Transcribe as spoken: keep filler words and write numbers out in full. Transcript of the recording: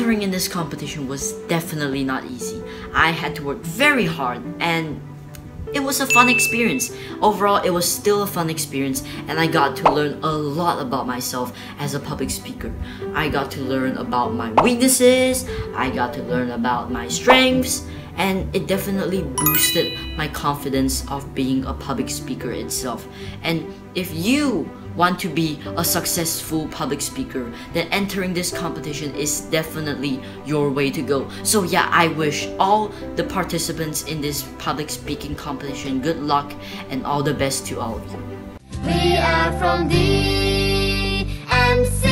entering in this competition was definitely not easy. I had to work very hard, and it was a fun experience. Overall, it was still a fun experience, and I got to learn a lot about myself as a public speaker. I got to learn about my weaknesses, I got to learn about my strengths, and it definitely boosted my confidence of being a public speaker itself. And if you want to be a successful public speaker, then entering this competition is definitely your way to go. So yeah, I wish all the participants in this public speaking competition good luck and all the best to all of you. We are from D N O S C.